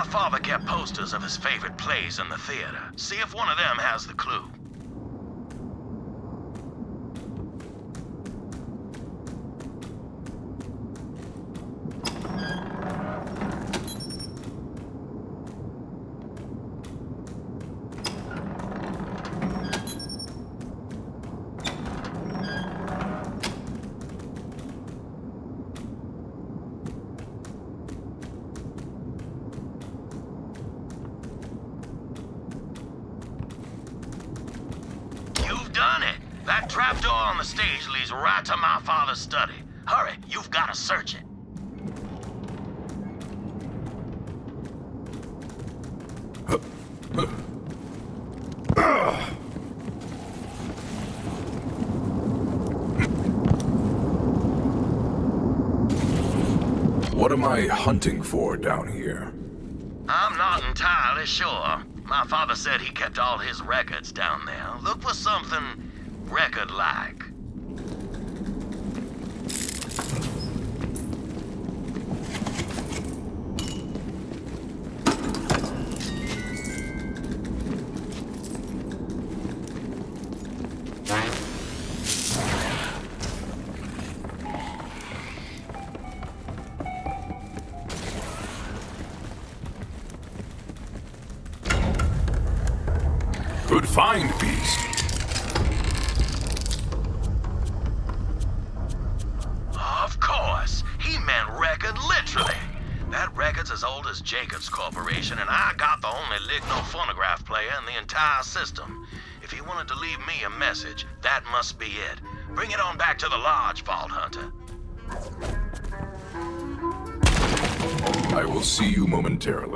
father kept posters of his favorite plays in the theater. See if one of them has the clue. Done it. That trapdoor on the stage leads right to my father's study. Hurry, you've got to search it. What am I hunting for down here? I'm not entirely sure. My father said he kept all his records down there. Look for something record-like. Good find, beast. Of course. He meant record literally. That record's as old as Jacobs Corporation, and I got the only Ligno phonograph player in the entire system. If he wanted to leave me a message, that must be it. Bring it on back to the lodge, Vault Hunter. I will see you momentarily.